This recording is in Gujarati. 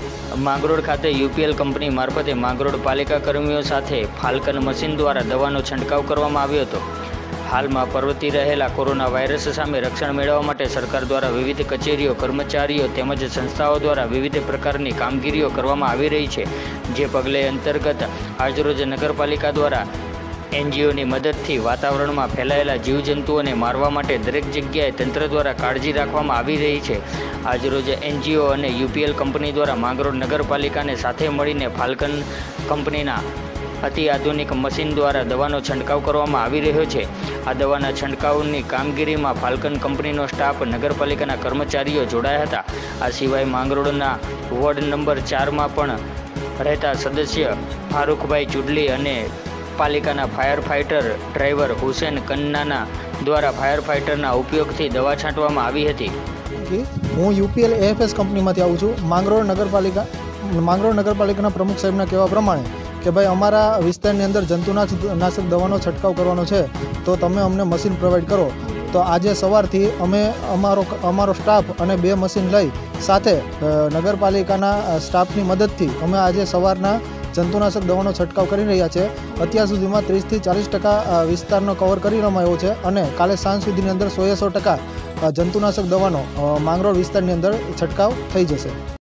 માંગરોળ ખાતે યુપીએલ કંપની મારફતે માંગરોળ પાલિકા કર્મીઓ સાથે ફાલ્કન મશીન દ્વારા દવાનો છંટકાવ કરવામાં આવ્યો હતો। હાલમાં પ્રવર્તી રહેલા કોરોના વાયરસ સામે રક્ષણ મેળવવા માટે સરકાર દ્વારા વિવિધ કચેરીઓ, કર્મચારીઓ તેમજ સંસ્થાઓ દ્વારા વિવિધ પ્રકારની કામગીરીઓ કરવામાં આવી રહી છે। જે પગલે અંતર્ગત આજરોજ નગરપાલિકા દ્વારા એનજીઓની મદદથી વાતાવરણમાં ફેલાયેલા જીવજંતુઓને મારવા માટે દરેક જગ્યાએ તંત્ર દ્વારા કાળજી રાખવામાં આવી રહી છે। આજરોજ એનજીઓ અને યુપીએલ કંપની દ્વારા માંગરોળ નગરપાલિકાને સાથે મળીને ફાલ્કન કંપનીના અતિ આધુનિક મશીન દ્વારા દવાનો છંટકાવ કરવામાં આવી રહ્યો છે। આ દવાના છંટકાવની કામગીરીમાં ફાલ્કન કંપનીનો સ્ટાફ, નગરપાલિકાના કર્મચારીઓ જોડાયા હતા। આ સિવાય માંગરોળના વોર્ડ નંબર 4માં પણ રહેતા સદસ્ય ફારૂકભાઈ ચુડલી અને પાલિકાના ફાયર ફાઇટર ડ્રાઈવર હુસેન કન્નાના દ્વારા ફાયર ફાઇટરના ઉપયોગથી દવા છાંટવામાં આવી હતી। હું યુપીએલ એએફએસ કંપનીમાંથી આવું છું। માંગરોળ નગરપાલિકાના પ્રમુખ સાહેબના કહેવા પ્રમાણે કે ભાઈ અમારા વિસ્તારની અંદર જંતુનાશક દવાનો છંટકાવ કરવાનો છે, તો તમે અમને મશીન પ્રોવાઈડ કરો। તો આજે સવારથી અમે અમારો સ્ટાફ અને 2 મશીન લઈ સાથે નગરપાલિકાના સ્ટાફની મદદથી અમે આજે સવારના જંતુનાશક દવાનો છંટકાવ કરી રહ્યા છે। અત્યાર સુધીમાં 30 થી 40% વિસ્તારનો કવર કરી લેવામાં આવ્યો છે અને કાલે સાંજ સુધીની અંદર 100% જંતુનાશક દવાનો માંગરોળ વિસ્તારની અંદર છંટકાવ થઈ જશે।